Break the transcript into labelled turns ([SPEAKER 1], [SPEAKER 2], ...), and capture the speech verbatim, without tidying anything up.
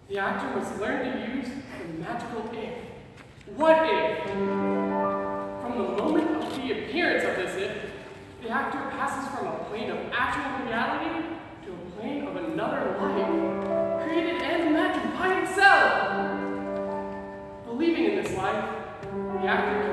[SPEAKER 1] The actor must learn to use the magical if. What if? From the moment of the appearance of this if, the actor passes from a plane of actual reality to a plane of another life, created and imagined by himself. Believing in this life, the actor